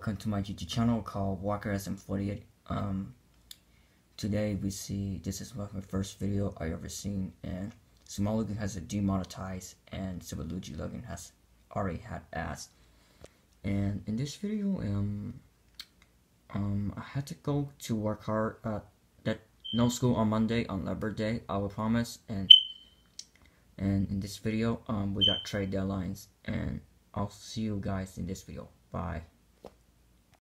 welcome to my YouTube channel called Walker SFM48. Today we see this is my first video I ever seen, and Small Logan has a demonetized and Silver Luigi Logan has already had ads. And in this video, I had to go to work hard. That no school on Monday on Labor Day, I will promise. And in this video, we got trade deadlines, and I'll see you guys in this video. Bye.